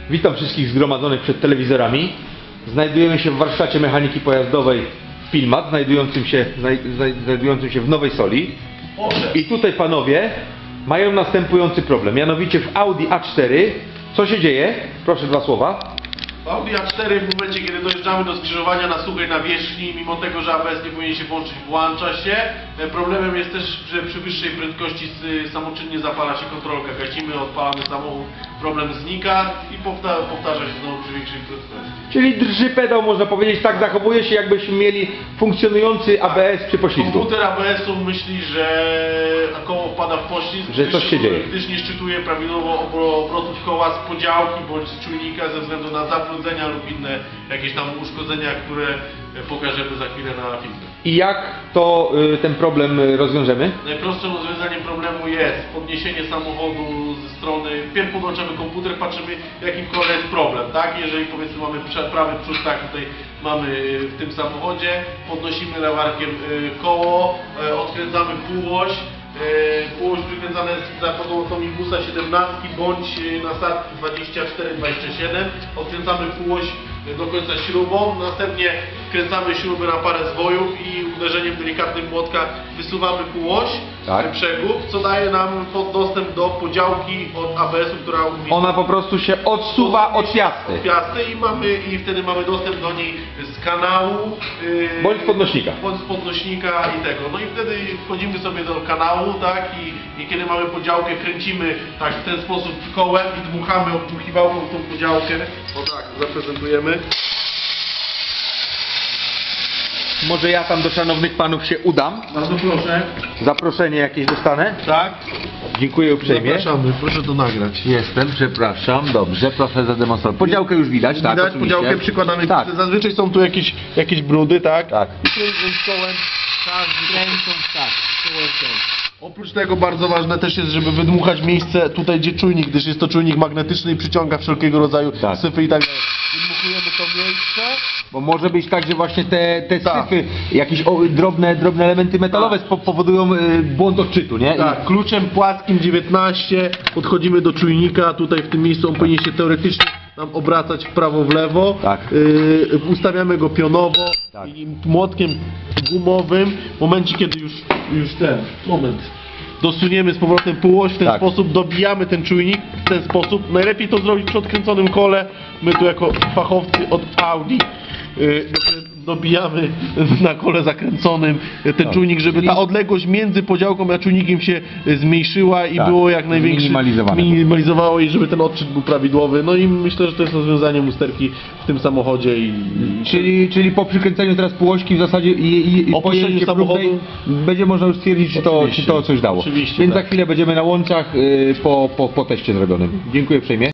Witam wszystkich zgromadzonych przed telewizorami. Znajdujemy się w warsztacie mechaniki pojazdowej Pilmat, znajdującym się w Nowej Soli. I tutaj panowie mają następujący problem. Mianowicie w Audi A4, co się dzieje? Proszę dwa słowa. W Audi A4 w momencie, kiedy dojeżdżamy do skrzyżowania na suchej nawierzchni, mimo tego, że ABS nie powinien się włączyć, włącza się. Problemem jest też, że przy wyższej prędkości samoczynnie zapala się kontrolka, gasimy, odpalamy samochód, problem znika i powtarza się znowu przy większej prędkości. Czyli drży pedał, można powiedzieć, tak zachowuje się, jakbyśmy mieli funkcjonujący ABS przy poślizgu. Komputer ABS-u myśli, że koło wpada w poślizg, że coś się dzieje, gdyż nie szczytuje prawidłowo obrotów koła z podziałki bądź z czujnika ze względu na zabrudzenia lub inne jakieś tam uszkodzenia, które pokażemy za chwilę na filmie. I jak to ten problem rozwiążemy? Najprostszym rozwiązaniem problemu jest podniesienie samochodu ze strony, wpierw podłączamy komputer, patrzymy w jakim kole jest problem, tak? Jeżeli powiedzmy mamy prawy przód, tak tutaj mamy w tym samochodzie, podnosimy lewarkiem koło, odkręcamy półoś. Półoś przykręcane za pomocą imbusa 17 bądź nasadki 24-27. Odkręcamy półoś do końca śrubą, następnie wkręcamy śruby na parę zwojów i uderzeniem delikatnym młotka wysuwamy półoś, przegub, co daje nam dostęp do podziałki od ABS-u, która ona po prostu się odsuwa od piasty. I wtedy mamy dostęp do niej z kanału bądź z podnośnika. I tego. No i wtedy wchodzimy sobie do kanału, tak, i kiedy mamy podziałkę, kręcimy tak w ten sposób kołem i dmuchamy obdmuchiwałką w tą podziałkę. O tak, zaprezentujemy. Może ja tam do szanownych panów się udam. Bardzo proszę. Zaproszenie jakieś dostanę? Tak. Dziękuję uprzejmie. Zapraszamy, proszę to nagrać. Jestem, przepraszam. Dobrze, proszę zademonstrować. Podziałkę już widać, tak? Widać, Oczywiście. podziałkę przykładamy. Tak. Zazwyczaj są tu jakieś brudy, tak? Tak. I kręcąc kołem, tak. Oprócz tego bardzo ważne też jest, żeby wydmuchać miejsce tutaj, gdzie czujnik, gdyż jest to czujnik magnetyczny i przyciąga wszelkiego rodzaju syfy i tak dalej. Wydmuchujemy to miejsce. Bo może być tak, że właśnie te syfy, jakieś drobne elementy metalowe powodują błąd odczytu, nie? Tak, kluczem płaskim 19 podchodzimy do czujnika, tutaj w tym miejscu on powinien się teoretycznie nam obracać w prawo, w lewo. Tak. Ustawiamy go pionowo i młotkiem gumowym, w momencie kiedy dosuniemy z powrotem półoś, w ten sposób dobijamy ten czujnik, w ten sposób. Najlepiej to zrobić przy odkręconym kole. My tu jako fachowcy od Audi dobijamy na kole zakręconym ten czujnik, żeby ta odległość między podziałką a czujnikiem się zmniejszyła i było jak największe, minimalizowało i żeby ten odczyt był prawidłowy. No i myślę, że to jest rozwiązanie usterki w tym samochodzie. Czyli po przykręceniu teraz półośki w zasadzie i opuszczeniu samochodu będzie można już stwierdzić, czy to coś dało. Oczywiście, więc za chwilę będziemy na łączach po teście zrobionym. Dziękuję uprzejmie.